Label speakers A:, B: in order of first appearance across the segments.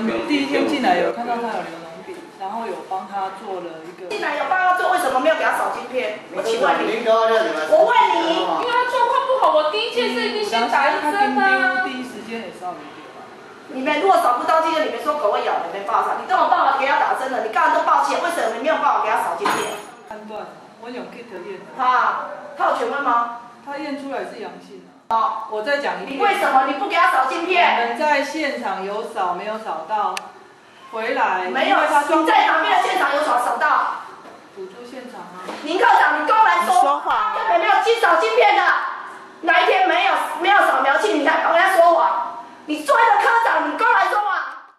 A: 第一天进来有看到他有流脓病，然后有帮他做了一个。
B: 进来有帮他做，为什么没有给他扫晶片？我请问你，我问你，
C: 因为他状况不好，我第一件事一定先打一针啊。
A: 第一时间也扫了一遍。
B: 你们如果扫不到晶片，你们说狗会咬人没办法，你都有办法给他打针了，你刚刚都抱歉，为什么你没有办法给他扫晶片？
A: 判断，我用 kit 验的。
B: 他有权威吗？
A: 他验出来是阳性啊。
B: 好，
A: 我再讲一遍。
B: 你为什么你不给他扫晶片？
A: 我们在现场有扫，没有扫到，回来。
B: 没有，你在旁边的现场有扫到。
A: 辅助现场啊。
B: 林科长，你公然说谎，根本没有去扫晶片的，哪一天没有扫描器，你还跟他说谎？你作为一个科长，你公然说谎。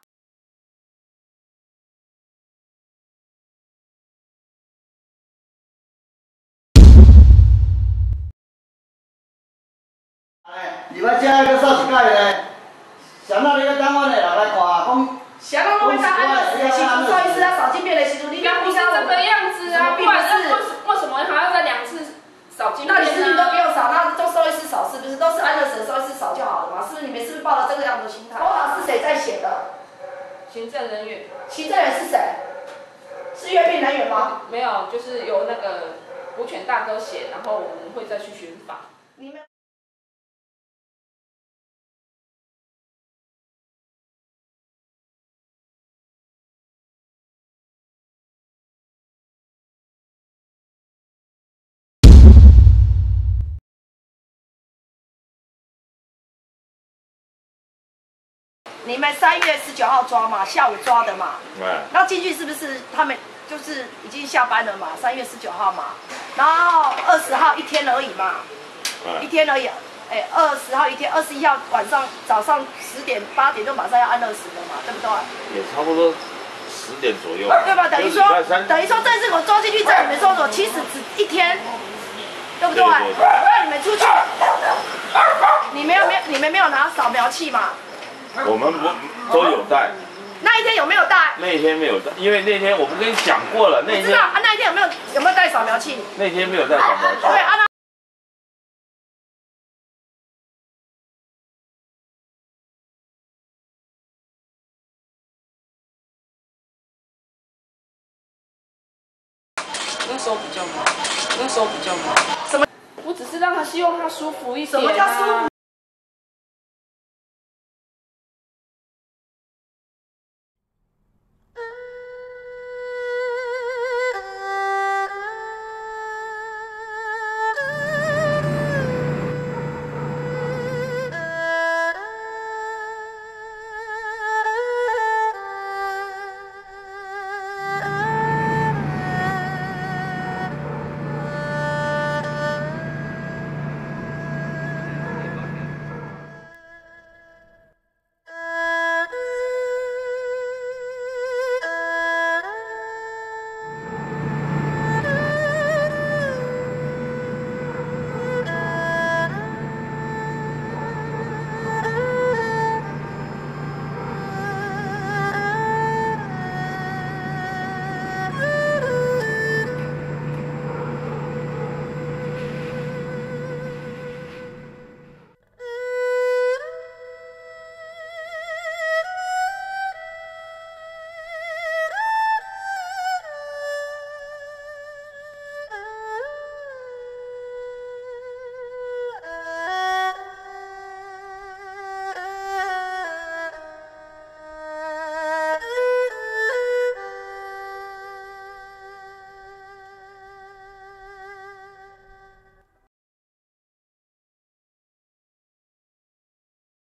D: 你要这个扫一摆咧，谁那你要等阮的人来看，讲。
B: 谁让我们当安乐死的时候，兽医师要扫晶片的时候，你
C: 刚不是这个样子啊，不然为什么还要再2次扫晶片
B: 那你是不是都不用扫，那都兽医师扫，是不是？都是安乐死的兽医师扫就好了嘛？是不是？你们是不是抱了这个样的心态？投稿是谁在写的？
C: 行政人员。
B: 行政人是谁？是阅兵人员吗？
C: 没有，就是由那个补犬大哥写，然后我们会再去巡访。
B: 你们。你们3月19号抓嘛，下午抓的嘛。然后进去是不是他们就是已经下班了嘛？3月19号嘛，然后20号1天而已嘛，1天而已。20号1天，21号早上10点8点就马上要安乐死了嘛，对不对？
E: 也差不多10点左右。
B: 对吧？等于说这次我抓进去在你们搜索，其实只1天，对不对？那你们出去，你们没有拿扫描器嘛？
E: 我们都有带。
B: 那一天有没有带？
E: 那一天没有带，因为那天我不跟你讲过了，那一天。
B: 知道啊，那一天有没有带扫描器？
E: 那天没有带扫描器。
B: 对啊。
C: 那时候比较忙。什么？我只是让他希望他舒服一点啊。
B: 什么叫舒服？